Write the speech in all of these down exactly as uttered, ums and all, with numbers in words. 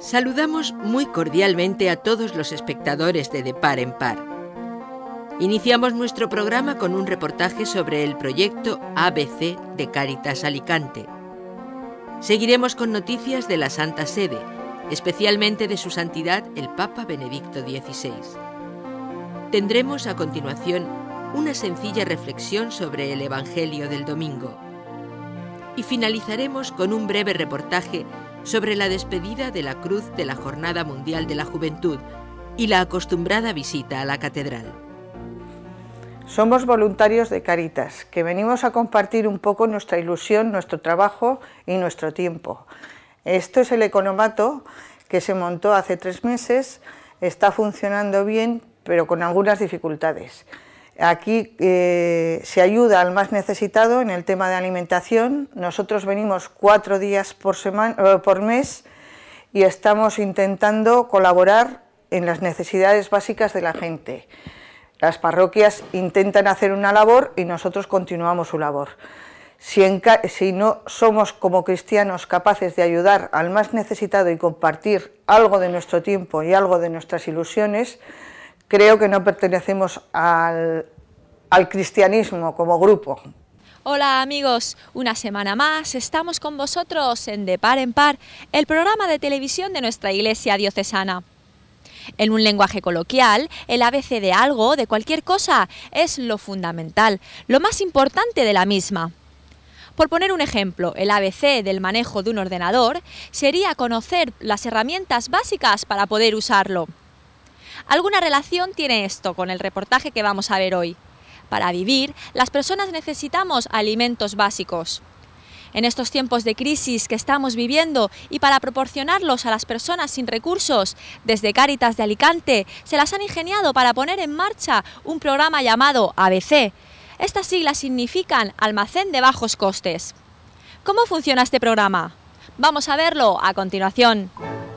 Saludamos muy cordialmente a todos los espectadores de De Par en Par. Iniciamos nuestro programa con un reportaje sobre el proyecto A B C de Cáritas Alicante. Seguiremos con noticias de la Santa Sede, especialmente de su santidad el Papa Benedicto dieciséis. Tendremos a continuación una sencilla reflexión sobre el Evangelio del domingo. Y finalizaremos con un breve reportaje sobre la despedida de la Cruz de la Jornada Mundial de la Juventud y la acostumbrada visita a la catedral. Somos voluntarios de Cáritas, que venimos a compartir un poco nuestra ilusión, nuestro trabajo y nuestro tiempo. Esto es el economato que se montó hace tres meses, está funcionando bien, pero con algunas dificultades. Aquí eh, se ayuda al más necesitado en el tema de alimentación. Nosotros venimos cuatro días por, semana, eh, por mes y estamos intentando colaborar en las necesidades básicas de la gente. Las parroquias intentan hacer una labor y nosotros continuamos su labor. Si, en, si no somos como cristianos capaces de ayudar al más necesitado y compartir algo de nuestro tiempo y algo de nuestras ilusiones, creo que no pertenecemos al, al cristianismo como grupo. Hola amigos, una semana más estamos con vosotros en De Par en Par, el programa de televisión de nuestra iglesia diocesana. En un lenguaje coloquial, el A B C de algo, de cualquier cosa, es lo fundamental, lo más importante de la misma. Por poner un ejemplo, el A B C del manejo de un ordenador sería conocer las herramientas básicas para poder usarlo. ¿Alguna relación tiene esto con el reportaje que vamos a ver hoy? Para vivir, las personas necesitamos alimentos básicos. En estos tiempos de crisis que estamos viviendo y para proporcionarlos a las personas sin recursos, desde Cáritas de Alicante se las han ingeniado para poner en marcha un programa llamado A B C. Estas siglas significan Almacén de Bajos Costes. ¿Cómo funciona este programa? Vamos a verlo a continuación.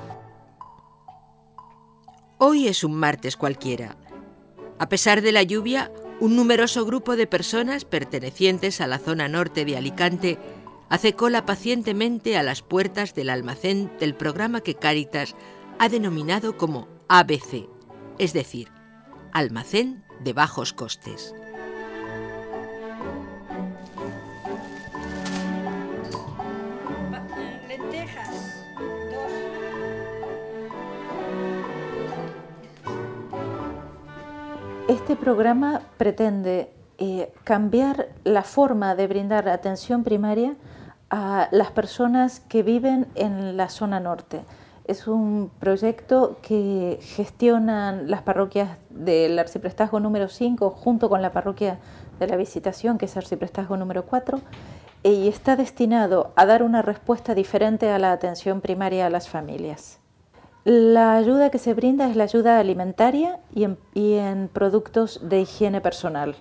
Hoy es un martes cualquiera. A pesar de la lluvia, un numeroso grupo de personas pertenecientes a la zona norte de Alicante hace cola pacientemente a las puertas del almacén del programa que Cáritas ha denominado como A B C, es decir, Almacén de Bajos Costes. Este programa pretende eh, cambiar la forma de brindar atención primaria a las personas que viven en la zona norte. Es un proyecto que gestionan las parroquias del arciprestazgo número cinco junto con la parroquia de la Visitación, que es arciprestazgo número cuatro, y está destinado a dar una respuesta diferente a la atención primaria a las familias. La ayuda que se brinda es la ayuda alimentaria y en, y en productos de higiene personal.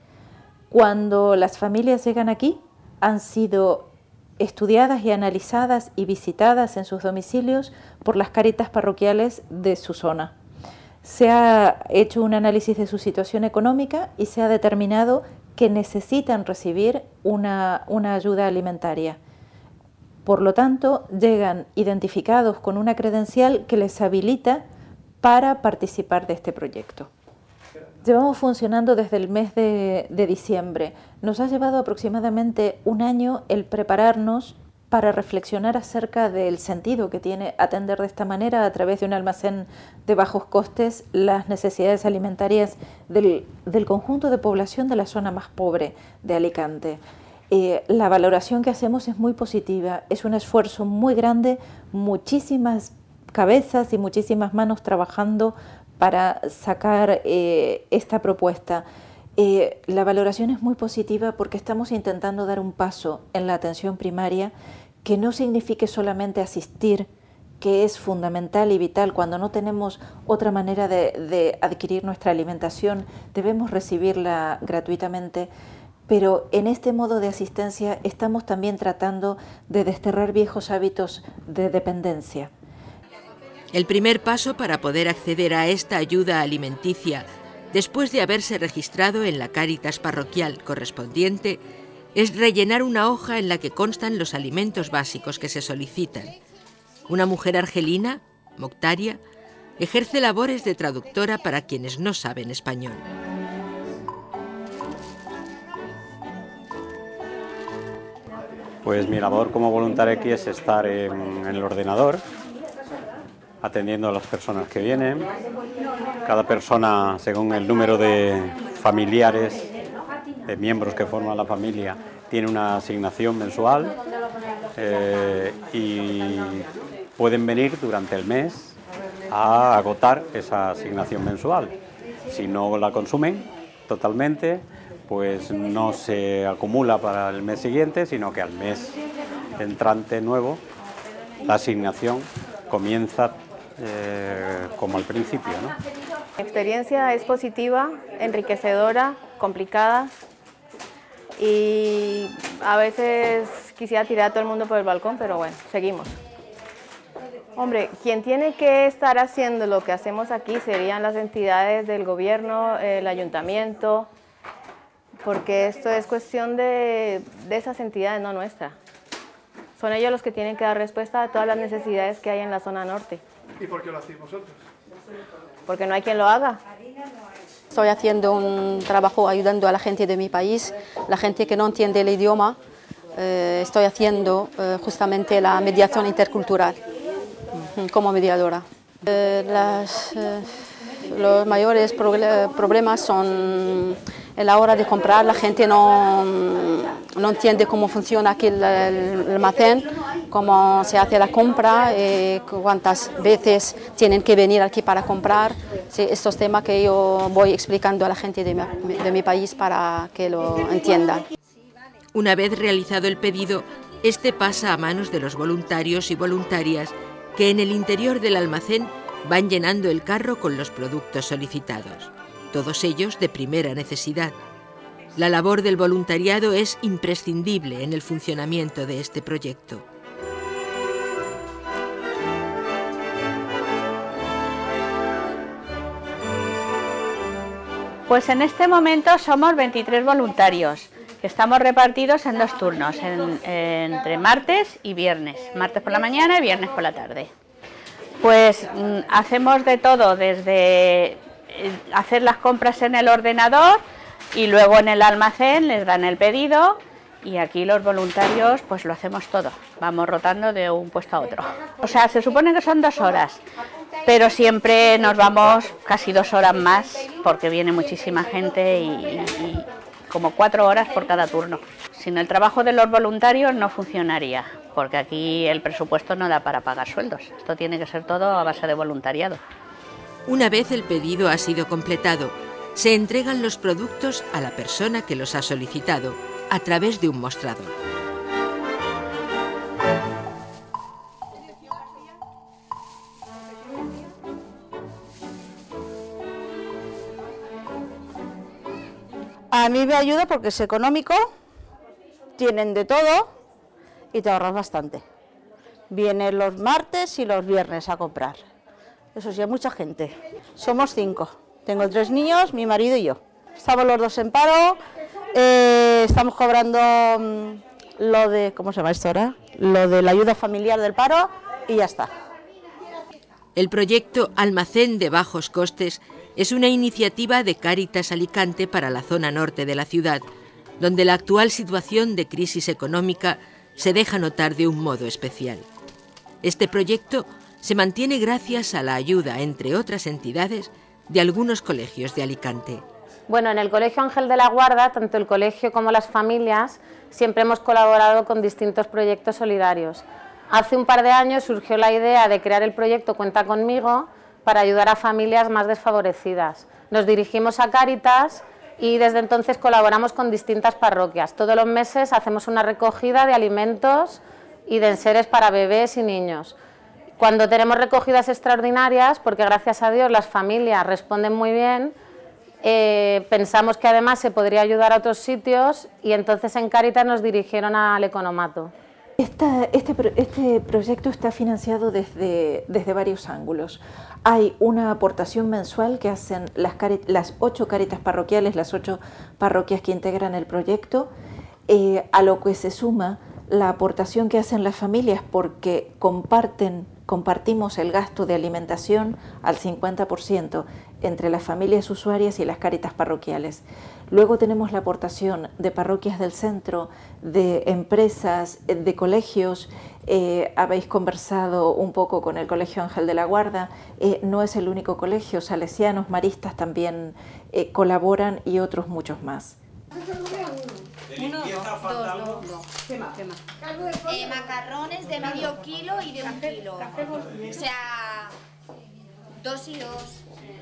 Cuando las familias llegan aquí, han sido estudiadas y analizadas y visitadas en sus domicilios por las Cáritas parroquiales de su zona. Se ha hecho un análisis de su situación económica y se ha determinado que necesitan recibir una, una ayuda alimentaria. Por lo tanto, llegan identificados con una credencial que les habilita para participar de este proyecto. Llevamos funcionando desde el mes de, de diciembre. Nos ha llevado aproximadamente un año el prepararnos para reflexionar acerca del sentido que tiene atender de esta manera, a través de un almacén de bajos costes, las necesidades alimentarias del, del conjunto de población de la zona más pobre de Alicante. Eh, la valoración que hacemos es muy positiva, es un esfuerzo muy grande, muchísimas cabezas y muchísimas manos trabajando para sacar eh, esta propuesta. Eh, la valoración es muy positiva porque estamos intentando dar un paso en la atención primaria que no signifique solamente asistir, que es fundamental y vital. Cuando no tenemos otra manera de, de adquirir nuestra alimentación, debemos recibirla gratuitamente. Pero en este modo de asistencia estamos también tratando de desterrar viejos hábitos de dependencia. El primer paso para poder acceder a esta ayuda alimenticia, después de haberse registrado en la Cáritas parroquial correspondiente, es rellenar una hoja en la que constan los alimentos básicos que se solicitan. Una mujer argelina, Moctaria, ejerce labores de traductora para quienes no saben español. Pues mi labor como voluntaria aquí es estar en, en el ordenador, atendiendo a las personas que vienen. Cada persona, según el número de familiares, de miembros que forman la familia, tiene una asignación mensual eh, y pueden venir durante el mes a agotar esa asignación mensual. Si no la consumen totalmente, pues no se acumula para el mes siguiente, sino que al mes entrante nuevo la asignación comienza eh, como al principio, ¿no? Mi experiencia es positiva, enriquecedora, complicada y a veces quisiera tirar a todo el mundo por el balcón, pero bueno, seguimos. Hombre, quien tiene que estar haciendo lo que hacemos aquí serían las entidades del gobierno, el ayuntamiento, porque esto es cuestión de, de esas entidades, no nuestra. Son ellos los que tienen que dar respuesta a todas las necesidades que hay en la zona norte. ¿Y por qué lo hacéis vosotros? Porque no hay quien lo haga. Estoy haciendo un trabajo ayudando a la gente de mi país, la gente que no entiende el idioma. Eh, estoy haciendo eh, justamente la mediación intercultural como mediadora. Eh, las, eh, los mayores problemas son en la hora de comprar. La gente no, no entiende cómo funciona aquí el, el almacén, cómo se hace la compra, eh, cuántas veces tienen que venir aquí para comprar. Sí, estos temas que yo voy explicando a la gente de mi, de mi país para que lo entiendan. Una vez realizado el pedido, este pasa a manos de los voluntarios y voluntarias que en el interior del almacén van llenando el carro con los productos solicitados, todos ellos de primera necesidad. La labor del voluntariado es imprescindible en el funcionamiento de este proyecto. Pues en este momento somos veintitrés voluntarios, que estamos repartidos en dos turnos, en, en, entre martes y viernes, martes por la mañana y viernes por la tarde. Pues mm, hacemos de todo, desde eh, hacer las compras en el ordenador y luego en el almacén les dan el pedido y aquí los voluntarios pues lo hacemos todo, vamos rotando de un puesto a otro. O sea, se supone que son dos horas, pero siempre nos vamos casi dos horas más porque viene muchísima gente y, y como cuatro horas por cada turno. Sin el trabajo de los voluntarios no funcionaría, porque aquí el presupuesto no da para pagar sueldos. Esto tiene que ser todo a base de voluntariado. Una vez el pedido ha sido completado, se entregan los productos a la persona que los ha solicitado a través de un mostrador. A mí me ayuda porque es económico, tienen de todo y te ahorras bastante. Vienen los martes y los viernes a comprar. Eso sí, hay mucha gente. Somos cinco. Tengo tres niños, mi marido y yo. Estamos los dos en paro. Eh, estamos cobrando um, lo de, ¿cómo se llama esto ahora? Lo de la ayuda familiar del paro y ya está. El proyecto Almacén de Bajos Costes es una iniciativa de Cáritas Alicante para la zona norte de la ciudad, donde la actual situación de crisis económica se deja notar de un modo especial. Este proyecto se mantiene gracias a la ayuda, entre otras entidades, de algunos colegios de Alicante. Bueno, en el Colegio Ángel de la Guarda, tanto el colegio como las familias, siempre hemos colaborado con distintos proyectos solidarios. Hace un par de años surgió la idea de crear el proyecto Cuenta Conmigo para ayudar a familias más desfavorecidas. Nos dirigimos a Cáritas y desde entonces colaboramos con distintas parroquias. Todos los meses hacemos una recogida de alimentos y de enseres para bebés y niños. Cuando tenemos recogidas extraordinarias, porque gracias a Dios las familias responden muy bien, eh, pensamos que además se podría ayudar a otros sitios y entonces en Cáritas nos dirigieron al Economato. Esta, este, este proyecto está financiado desde, desde varios ángulos. Hay una aportación mensual que hacen las, las ocho Cáritas parroquiales, las ocho parroquias que integran el proyecto, eh, a lo que se suma la aportación que hacen las familias porque comparten compartimos el gasto de alimentación al cincuenta por ciento entre las familias usuarias y las Cáritas parroquiales. Luego tenemos la aportación de parroquias del centro, de empresas, de colegios. Eh, habéis conversado un poco con el Colegio Ángel de la Guarda. Eh, no es el único colegio, salesianos, maristas también eh, colaboran y otros muchos más. Uno, dos, dos, dos, dos. ¿Qué más? ¿Qué más? Eh, macarrones de medio kilo y de un kilo. O sea, dos y dos.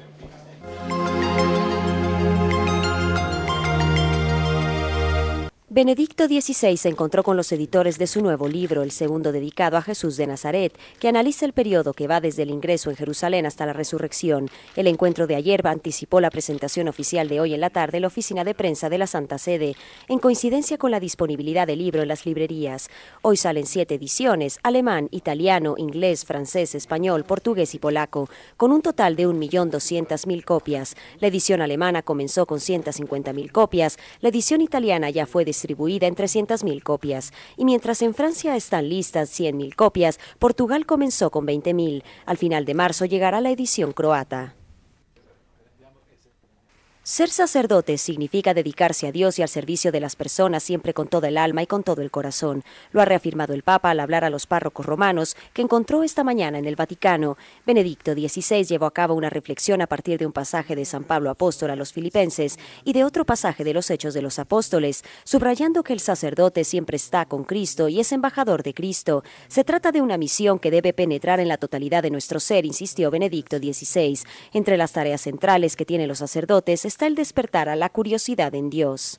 Benedicto dieciséis se encontró con los editores de su nuevo libro, el segundo dedicado a Jesús de Nazaret, que analiza el periodo que va desde el ingreso en Jerusalén hasta la resurrección. El encuentro de ayer anticipó la presentación oficial de hoy en la tarde en la oficina de prensa de la Santa Sede, en coincidencia con la disponibilidad del libro en las librerías. Hoy salen siete ediciones, alemán, italiano, inglés, francés, español, portugués y polaco, con un total de un millón doscientas mil copias. La edición alemana comenzó con ciento cincuenta mil copias, la edición italiana ya fue distribuida distribuida en trescientas mil copias. Y mientras en Francia están listas cien mil copias, Portugal comenzó con veinte mil. Al final de marzo llegará la edición croata. Ser sacerdote significa dedicarse a Dios y al servicio de las personas siempre con toda el alma y con todo el corazón. Lo ha reafirmado el Papa al hablar a los párrocos romanos que encontró esta mañana en el Vaticano. Benedicto dieciséis llevó a cabo una reflexión a partir de un pasaje de San Pablo Apóstol a los Filipenses y de otro pasaje de los Hechos de los Apóstoles, subrayando que el sacerdote siempre está con Cristo y es embajador de Cristo. Se trata de una misión que debe penetrar en la totalidad de nuestro ser, insistió Benedicto dieciséis. Entre las tareas centrales que tienen los sacerdotes está el despertar a la curiosidad en Dios.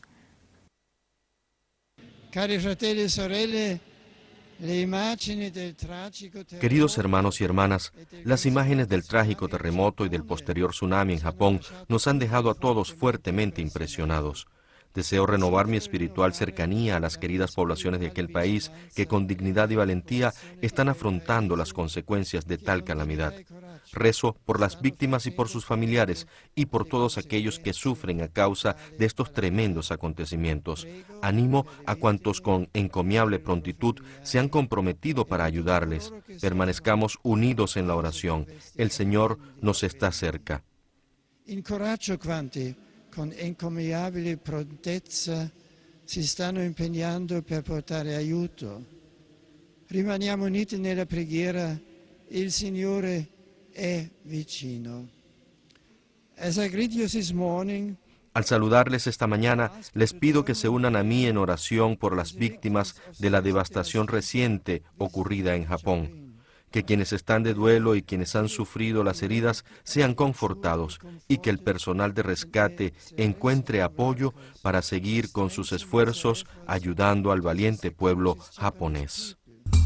Queridos hermanos y hermanas, las imágenes del trágico terremoto y del posterior tsunami en Japón nos han dejado a todos fuertemente impresionados. Deseo renovar mi espiritual cercanía a las queridas poblaciones de aquel país que con dignidad y valentía están afrontando las consecuencias de tal calamidad. Rezo por las víctimas y por sus familiares y por todos aquellos que sufren a causa de estos tremendos acontecimientos. Animo a cuantos con encomiable prontitud se han comprometido para ayudarles. Permanezcamos unidos en la oración. El Señor nos está cerca. Incoraggio quanti con encomiabile prontezza si stanno impegnando per portare aiuto. Rimaniamo uniti nella preghiera, il Signore è vicino. As I greet you this morning, Al saludarles esta mañana, les pido que se unan a mí en oración por las víctimas de la devastación reciente ocurrida en Japón. Que quienes están de duelo y quienes han sufrido las heridas sean confortados y que el personal de rescate encuentre apoyo para seguir con sus esfuerzos ayudando al valiente pueblo japonés.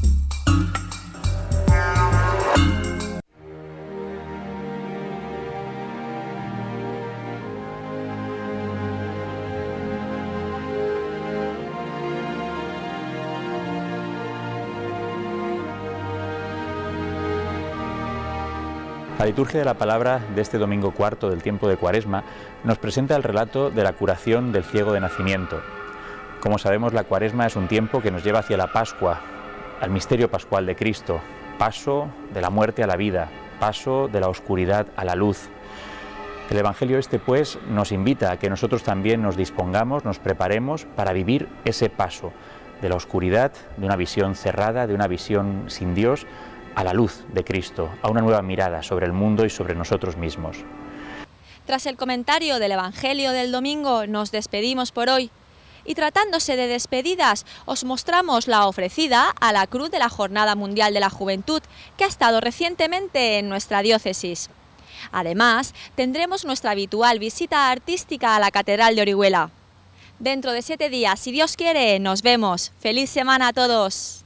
La liturgia de la palabra de este domingo cuarto del tiempo de Cuaresma nos presenta el relato de la curación del ciego de nacimiento. Como sabemos, la Cuaresma es un tiempo que nos lleva hacia la Pascua, al misterio pascual de Cristo, paso de la muerte a la vida, paso de la oscuridad a la luz. El Evangelio este, pues, nos invita a que nosotros también nos dispongamos, nos preparemos para vivir ese paso de la oscuridad, de una visión cerrada, de una visión sin Dios, a la luz de Cristo, a una nueva mirada sobre el mundo y sobre nosotros mismos. Tras el comentario del Evangelio del domingo, nos despedimos por hoy. Y tratándose de despedidas, os mostramos la ofrecida a la Cruz de la Jornada Mundial de la Juventud, que ha estado recientemente en nuestra diócesis. Además, tendremos nuestra habitual visita artística a la Catedral de Orihuela. Dentro de siete días, si Dios quiere, nos vemos. ¡Feliz semana a todos!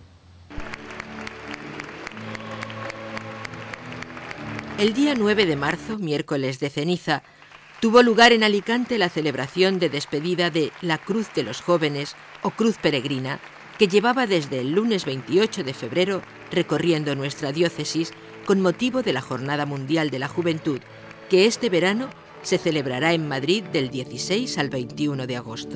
El día nueve de marzo, miércoles de ceniza, tuvo lugar en Alicante la celebración de despedida de la Cruz de los Jóvenes o Cruz Peregrina, que llevaba desde el lunes veintiocho de febrero recorriendo nuestra diócesis con motivo de la Jornada Mundial de la Juventud, que este verano se celebrará en Madrid del dieciséis al veintiuno de agosto.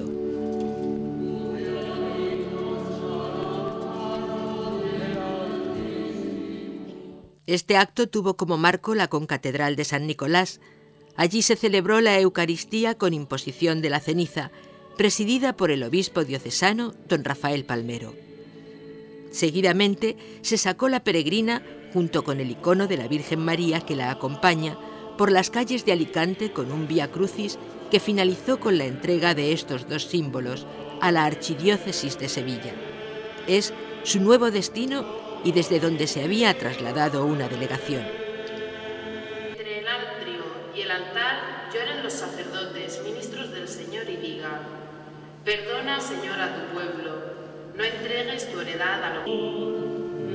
Este acto tuvo como marco la concatedral de San Nicolás. Allí se celebró la Eucaristía con imposición de la ceniza, presidida por el obispo diocesano don Rafael Palmero. Seguidamente se sacó la peregrina, junto con el icono de la Virgen María que la acompaña, por las calles de Alicante con un Vía Crucis que finalizó con la entrega de estos dos símbolos a la Archidiócesis de Sevilla. Es su nuevo destino y desde donde se había trasladado una delegación. Entre el atrio y el altar lloran los sacerdotes, ministros del Señor, y digan: perdona, Señor, a tu pueblo, no entregues tu heredad a los...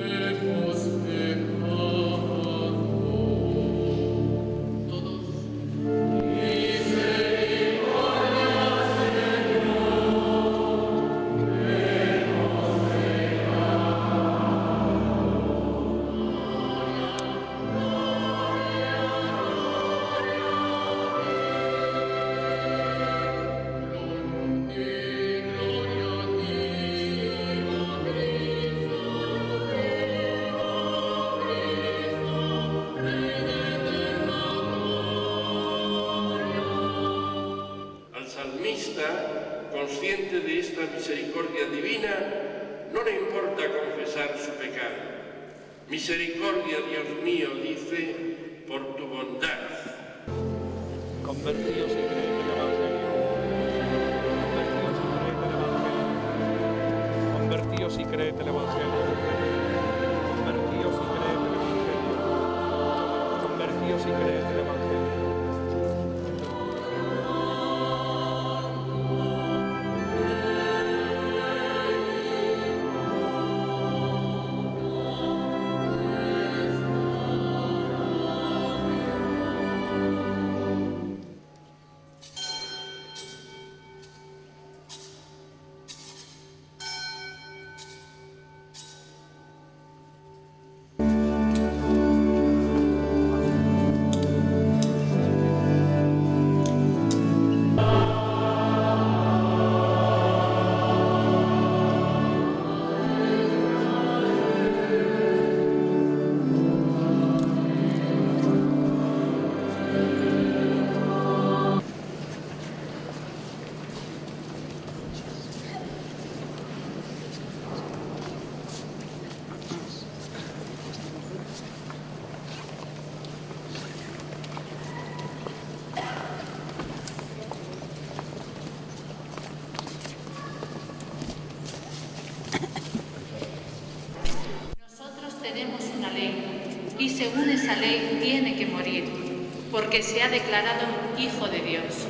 Consciente de esta misericordia divina, no le importa confesar su pecado. Misericordia, Dios mío, dice, por tu bondad. Convertíos y creed el Evangelio. Convertíos y creed el Evangelio. Convertíos y creed el Evangelio. Convertíos y creed el Evangelio. Tenemos una ley, y según esa ley tiene que morir, porque se ha declarado Hijo de Dios.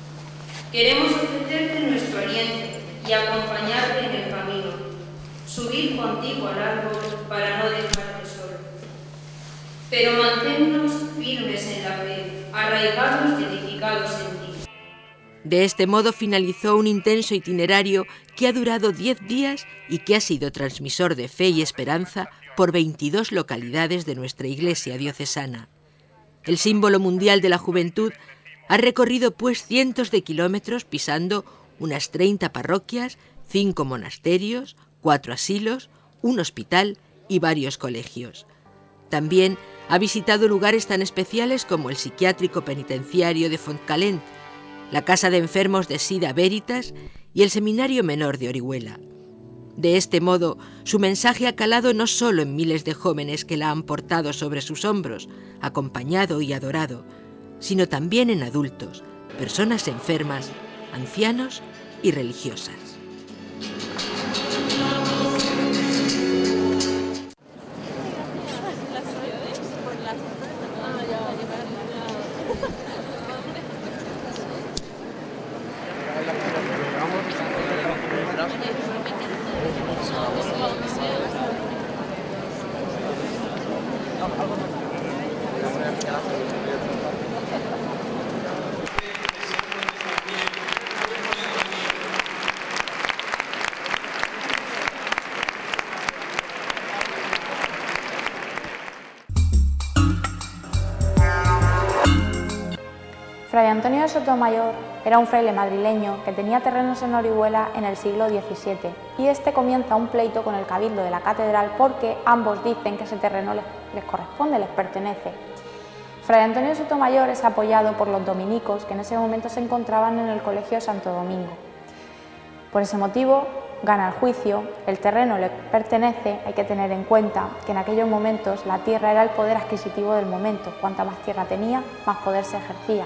Queremos ofrecerte nuestro aliento y acompañarte en el camino. Su subir contigo al árbol para no dejarte solo. Pero manténnos firmes en la fe, arraigados y edificados en ti. De este modo finalizó un intenso itinerario que ha durado diez días y que ha sido transmisor de fe y esperanza por veintidós localidades de nuestra Iglesia diocesana. El símbolo mundial de la juventud ha recorrido pues cientos de kilómetros pisando unas treinta parroquias, cinco monasterios, cuatro asilos, un hospital y varios colegios. También ha visitado lugares tan especiales como el psiquiátrico penitenciario de Fontcalent, la Casa de Enfermos de Sida Veritas y el Seminario Menor de Orihuela. De este modo, su mensaje ha calado no solo en miles de jóvenes que la han portado sobre sus hombros, acompañado y adorado, sino también en adultos, personas enfermas, ancianos y religiosas. Fray Antonio de Sotomayor era un fraile madrileño que tenía terrenos en Orihuela en el siglo diecisiete y este comienza un pleito con el cabildo de la catedral porque ambos dicen que ese terreno les, les corresponde, les pertenece. Fray Antonio de Sotomayor es apoyado por los dominicos que en ese momento se encontraban en el colegio Santo Domingo. Por ese motivo gana el juicio, el terreno le pertenece, hay que tener en cuenta que en aquellos momentos la tierra era el poder adquisitivo del momento, cuanta más tierra tenía, más poder se ejercía.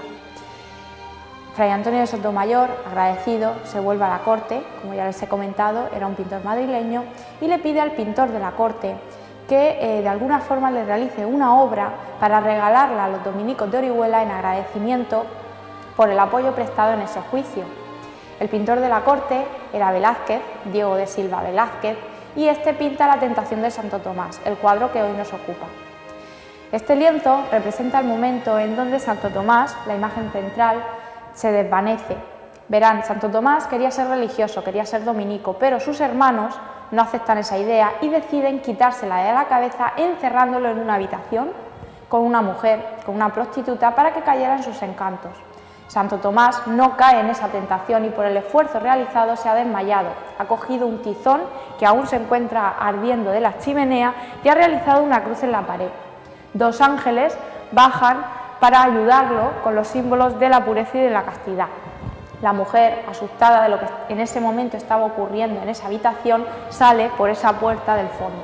Fray Antonio de Sotomayor, agradecido, se vuelve a la corte, como ya les he comentado, era un pintor madrileño, y le pide al pintor de la corte que eh, de alguna forma le realice una obra para regalarla a los dominicos de Orihuela en agradecimiento por el apoyo prestado en ese juicio. El pintor de la corte era Velázquez, Diego de Silva Velázquez, y este pinta la Tentación de Santo Tomás, el cuadro que hoy nos ocupa. Este lienzo representa el momento en donde Santo Tomás, la imagen central, se desvanece. Verán, Santo Tomás quería ser religioso, quería ser dominico, pero sus hermanos no aceptan esa idea y deciden quitársela de la cabeza encerrándolo en una habitación con una mujer, con una prostituta, para que cayera en sus encantos. Santo Tomás no cae en esa tentación y por el esfuerzo realizado se ha desmayado, ha cogido un tizón que aún se encuentra ardiendo de la chimenea y ha realizado una cruz en la pared. Dos ángeles bajan para ayudarlo con los símbolos de la pureza y de la castidad. La mujer, asustada de lo que en ese momento estaba ocurriendo en esa habitación, sale por esa puerta del fondo.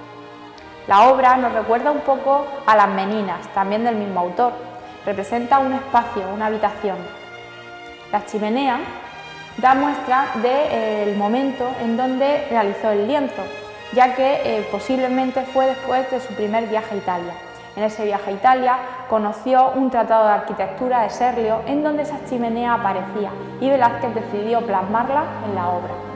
La obra nos recuerda un poco a Las Meninas, también del mismo autor. Representa un espacio, una habitación. La chimenea da muestra del momento en donde realizó el lienzo, ya que eh, posiblemente fue después de su primer viaje a Italia. En ese viaje a Italia conoció un tratado de arquitectura de Serlio en donde esa chimenea aparecía y Velázquez decidió plasmarla en la obra.